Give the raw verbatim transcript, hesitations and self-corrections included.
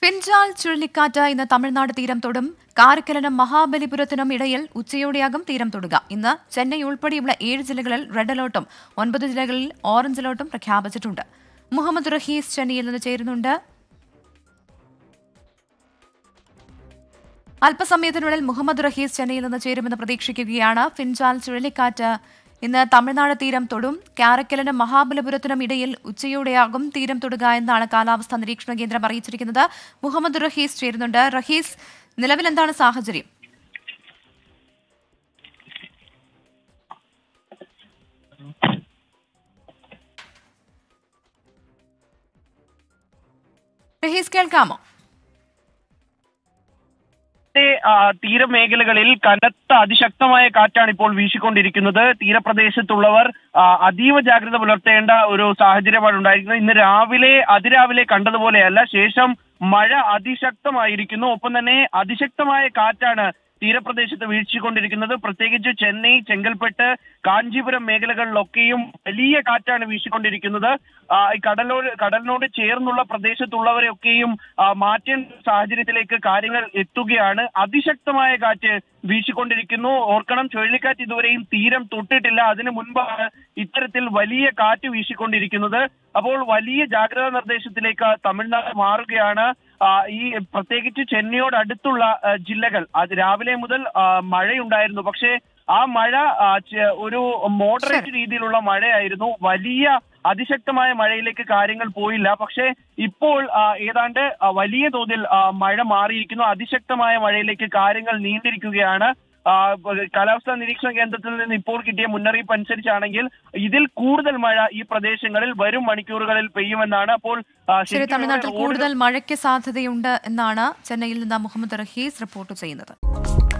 Fengal ചുഴലിക്കാറ്റ് ഇന്ന് തമിഴ്നാട് തീരം തൊടും. കാരക്കലിനും മഹാബലിപുരത്തിനും ഇടയിൽ ഉച്ചയോടെയാകും തീരം തൊടുക. ഇന്ന് ചെന്നൈ ഉൾപ്പെടെയുള്ള ഏഴ് ജില്ലകളിൽ റെഡ് അലർട്ടും ഒൻപത് ജില്ലകളിൽ ഓറഞ്ച് അലർട്ടും പ്രഖ്യാപിച്ചിട്ടുണ്ട്. മുഹമ്മദ് റഹീസ് ചെന്നൈയിൽ നിന്ന് ചേരുന്നുണ്ട്. അല്പസമയത്തിനുള്ളിൽ മുഹമ്മദ് റഹീസ് ചെന്നൈയിൽ നിന്ന് ചേരുമെന്ന് പ്രതീക്ഷിക്കുകയാണ്. ഫിൻജാൽ ചുഴലിക്കാറ്റ് ഇന്ന് തമിഴ്നാട് തീരം തൊടും. കാരക്കലിനും മഹാബലിപുരത്തിനും ഇടയിൽ ഉച്ചയോടെയാകും തീരം തൊടുക എന്നാണ് കാലാവസ്ഥാ നിരീക്ഷണ കേന്ദ്രം അറിയിച്ചിരിക്കുന്നത്. മുഹമ്മദ് റഹീസ് ചേരുന്നുണ്ട്. റഹീസ്, നിലവിൽ എന്താണ് സാഹചര്യം? റഹീസ്, കേൾക്കാമോ? തീരമേഖലകളിൽ കനത്ത അതിശക്തമായ കാറ്റാണ് ഇപ്പോൾ വീശിക്കൊണ്ടിരിക്കുന്നത്. തീരപ്രദേശത്തുള്ളവർ അതീവ ജാഗ്രത പുലർത്തേണ്ട ഒരു സാഹചര്യമാണ് ഉണ്ടായിരിക്കുന്നത്. ഇന്ന് രാവിലെ അതിരാവിലെ കണ്ടതുപോലെയല്ല, ശേഷം മഴ അതിശക്തമായിരിക്കുന്നു. ഒപ്പം തന്നെ അതിശക്തമായ കാറ്റാണ് തീരപ്രദേശത്ത് വീശിക്കൊണ്ടിരിക്കുന്നത്. പ്രത്യേകിച്ച് ചെന്നൈ, ചെങ്കൽപ്പെട്ട്, കാഞ്ചീപുരം മേഖലകളിലൊക്കെയും വലിയ കാറ്റാണ് വീശിക്കൊണ്ടിരിക്കുന്നത്. കടലോട് കടലിനോട് ചേർന്നുള്ള പ്രദേശത്തുള്ളവരെയൊക്കെയും മാറ്റേണ്ട സാഹചര്യത്തിലേക്ക് കാര്യങ്ങൾ എത്തുകയാണ്. അതിശക്തമായ കാറ്റ് വീശിക്കൊണ്ടിരിക്കുന്നു. ഓർക്കണം, ചുഴലിക്കാറ്റ് ഇതുവരെയും തീരം തൊട്ടിട്ടില്ല. അതിനു മുൻപാണ് ഇത്തരത്തിൽ വലിയ കാറ്റ് വീശിക്കൊണ്ടിരിക്കുന്നത്. അപ്പോൾ വലിയ ജാഗ്രതാ നിർദ്ദേശത്തിലേക്ക് തമിഴ്നാട് മാറുകയാണ്. ഈ പ്രത്യേകിച്ച് ചെന്നൈയോട് അടുത്തുള്ള ജില്ലകൾ അത് രാവിലെ മുതൽ മഴയുണ്ടായിരുന്നു. പക്ഷേ ആ മഴ ഒരു മോഡറേറ്റ് രീതിയിലുള്ള മഴയായിരുന്നു. വലിയ അതിശക്തമായ മഴയിലേക്ക് കാര്യങ്ങൾ പോയില്ല. പക്ഷേ ഇപ്പോൾ ഏതാണ്ട് വലിയ തോതിൽ മഴ മാറിയിരിക്കുന്നു. അതിശക്തമായ മഴയിലേക്ക് കാര്യങ്ങൾ നീണ്ടിരിക്കുകയാണ്. കാലാവസ്ഥാ നിരീക്ഷണ കേന്ദ്രത്തിൽ നിന്ന് ഇപ്പോൾ കിട്ടിയ മുന്നറിയിപ്പ് അനുസരിച്ചാണെങ്കിൽ ഇതിൽ കൂടുതൽ മഴ ഈ പ്രദേശങ്ങളിൽ വരും മണിക്കൂറുകളിൽ പെയ്യുമെന്നാണ്. അപ്പോൾ തമിഴ്നാട്ടിൽ കൂടുതൽ മഴയ്ക്ക് സാധ്യതയുണ്ട് എന്നാണ് ചെന്നൈയിൽ നിന്ന് മുഹമ്മദ് റഹീസ് റിപ്പോർട്ട് ചെയ്യുന്നത്.